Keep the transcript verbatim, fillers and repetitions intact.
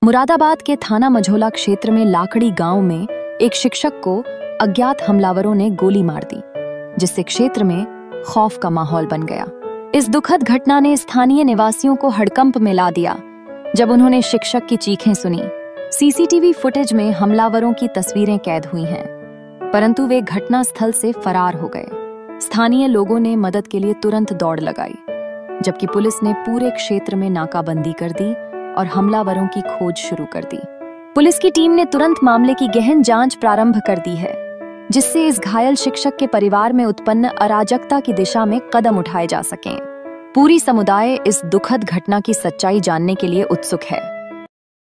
मुरादाबाद के थाना मझोला क्षेत्र में लाकड़ी गांव में एक शिक्षक को अज्ञात हमलावरों ने गोली मार दी, जिससे क्षेत्र में खौफ का माहौल बन गया। इस दुखद घटना ने स्थानीय निवासियों को हड़कंप में ला दिया जब उन्होंने शिक्षक की चीखें सुनी। सीसीटीवी फुटेज में हमलावरों की तस्वीरें कैद हुई हैं, परंतु वे घटना स्थल से फरार हो गए। स्थानीय लोगों ने मदद के लिए तुरंत दौड़ लगाई, जबकि पुलिस ने पूरे क्षेत्र में नाकाबंदी कर दी और हमलावरों की खोज शुरू कर दी। पुलिस की टीम ने तुरंत मामले की गहन जांच प्रारंभ कर दी है, जिससे इस घायल शिक्षक के परिवार में उत्पन्न अराजकता की दिशा में कदम उठाए जा सकें। पूरी समुदाय इस दुखद घटना की सच्चाई जानने के लिए उत्सुक है।